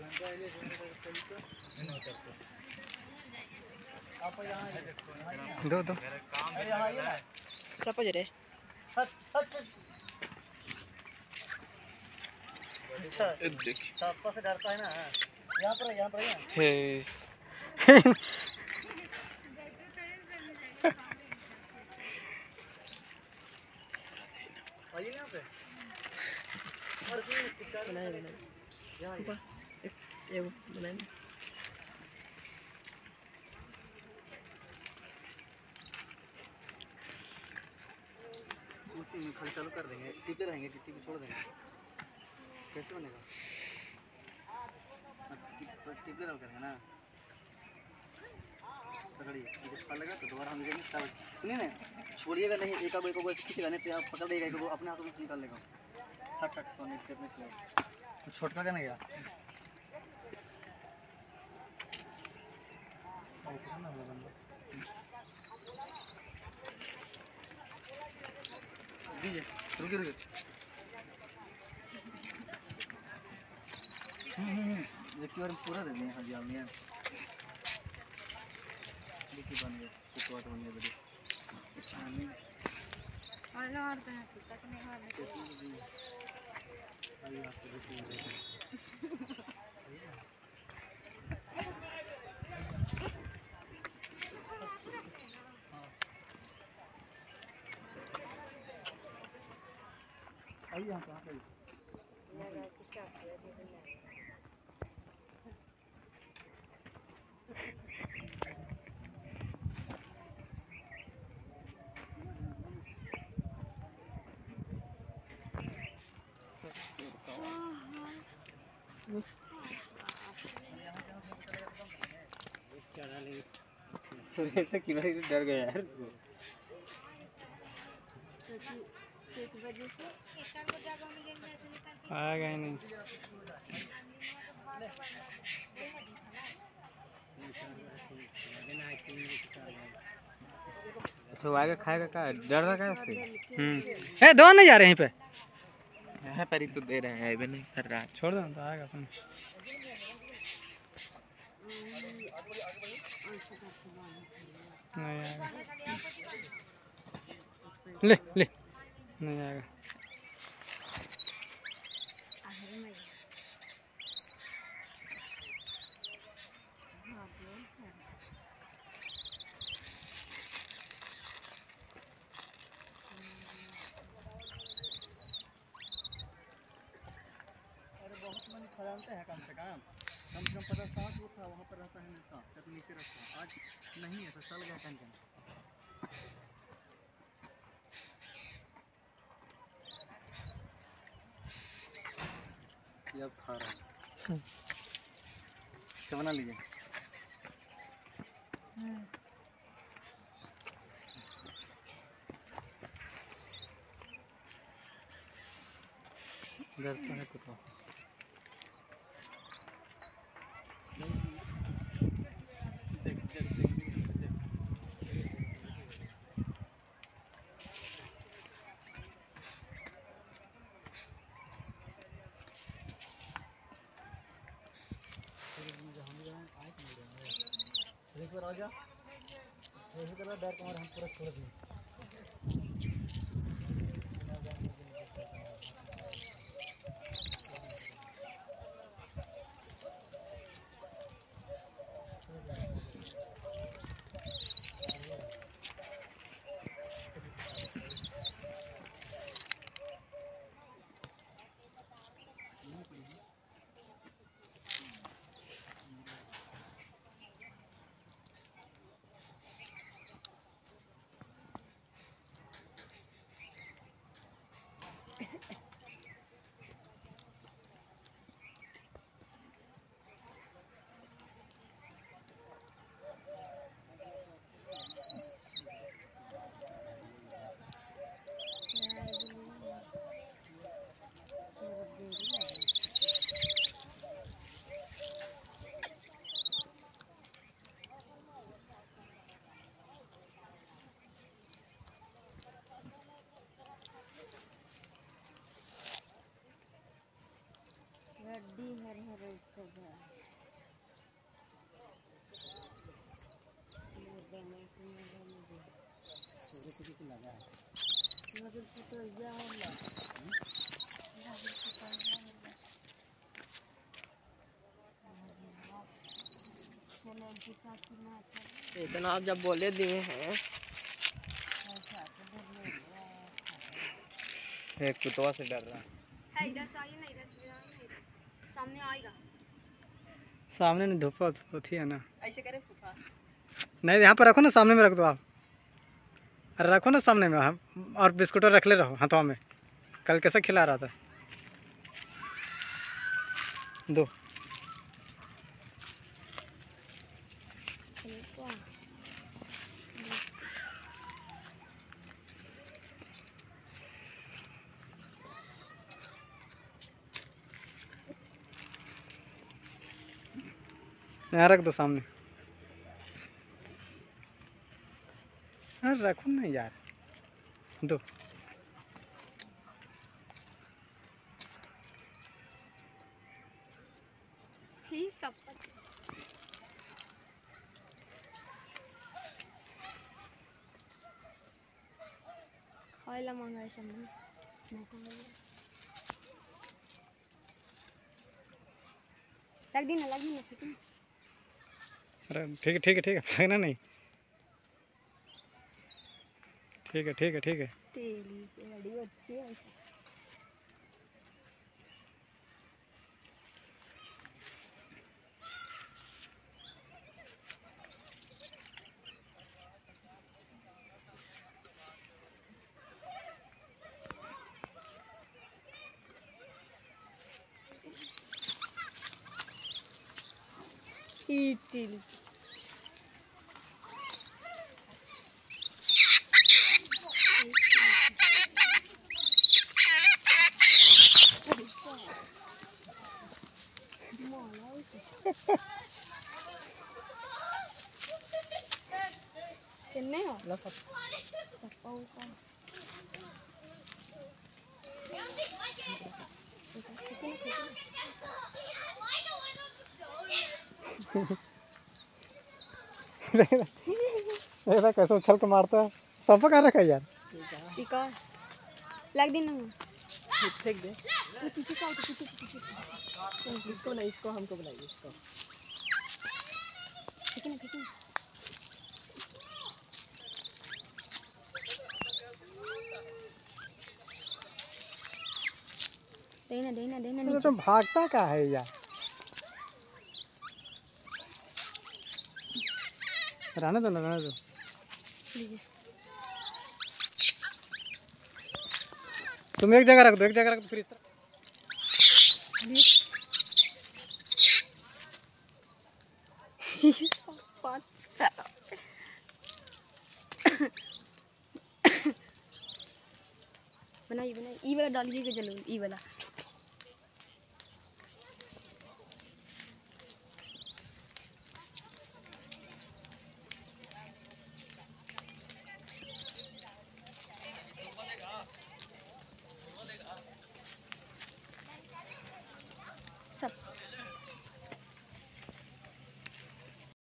दो दो सब रे देख सबको से डरता है ना। यहाँ पर आइए यहाँ पे और बनाए ये वो बनाए उसी में खल चालू कर देंगे, टिपे रहेंगे, टिप्पी को छोड़ देंगे। कैसे बनेगा? टिपले डाल करेंगे ना। पकड़िए, जब फल लगा तो दोबारा हम निकालेंगे। सुनिए ना, छोड़िएगा नहीं, एक को खींचेगा नहीं तो आप पकड़ देगा, एक को अपने हाथों से निकाल लेगा। हट हट सोने स्टेप में चलेगा। तो छोटका क्या नहीं गया? दीजिए, रुकिए रुकिए। एक बार पूरा दे दें। हाँ जी आपने देखिए बन गया, कुकवाट बन गया बड़ी। और तो है तक नहीं वाले अभी आपको देखिए आइए यहाँ पे तो किनारे से डर गया यार। आ गए नहीं अच्छा आगे खाएगा का डर रहा है उससे। है दो नहीं जा रहे यहीं पे है पर ही तो दे रहे हैं नहीं कर रहा छोड़ दो तो आएगा अपन नहीं आएगा ले ले नहीं आएगा कम से कम 50-60 वो था वहाँ पर रहता है हमेशा, तो नीचे रखता है। आज नहीं है, चल गया कहीं कहीं। ये अब खा रहा है, क्या बना लीजिए। डरता है कुत्ता। एक बार आ गया यही तरह डर को हम पूरा छोड़ दिए। हड्डी हर हर उत्तर इतना आप जब बोले दिए हैं एक कुतवा से डर रहा है। इधर से आइए ना, इधर से इधर से सामने आएगा। सामने नहीं धूप होती है ना। ऐसे करें फूफा। नहीं यहाँ पर रखो ना, सामने में रख दो आप। अरे रखो ना सामने में, हम और बिस्कुट रख ले रहो हाथों में। कल कैसे खिला रहा था। दो यहाँ रख दो सामने। अरे रखो ना यार, दो। ही सब खाइला मांगा है सब लग दी ना ठीक है। अरे ठीक है भागना नहीं। ठीक है। तेली बड़ी अच्छी है। तेली किन्ने हो ला सब सप्पा ऊपर देखा कैसे उछल के मारता है। सब कहाँ रखा है यार। ठीक है लग दी ना फेंक दे। पीछे का पीछे इसको नहीं, इसको हमको बुलाइए इसको। ठीक है ना देना तो भागता का है यार। रहने दो। लीजिए। तुम एक जगह रख दो फिर इस तरह। बनाइए ई वाला डालिए जरूर, ई वाला।